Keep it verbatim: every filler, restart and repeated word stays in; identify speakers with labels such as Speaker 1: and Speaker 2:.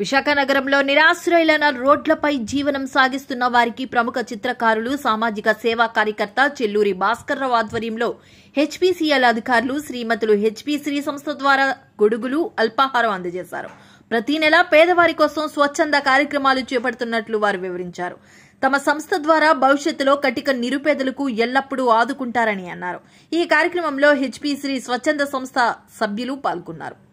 Speaker 1: విశాఖ నగరంలో నిరాశ్రయులైన రోడ్లపై జీవనం సాగిస్తున్న వారికి ప్రముఖ చిత్రకారులు, సామాజిక సేవా కార్యకర్త చెల్లూరి భాస్కర్రావు ఆధ్వర్యంలో హెచ్పీసీఎల్ అధికారులు శ్రీమతులు హెచ్పీ శ్రీ సంస్థ ద్వారా గొడుగులు, అల్పాహారం అందజేశారు. ప్రతి నెల పేదవారి కోసం స్వచ్ఛంద కార్యక్రమాలు చేపడుతున్నట్లు వారు వివరించారు. తమ సంస్థ ద్వారా భవిష్యత్తులో కటిక నిరుపేదలకు ఎల్లప్పుడూ ఆదుకుంటారని అన్నారు. ఈ కార్యక్రమంలో హెచ్పీ శ్రీ స్వచ్ఛంద సంస్థ సభ్యులు పాల్గొన్నారు.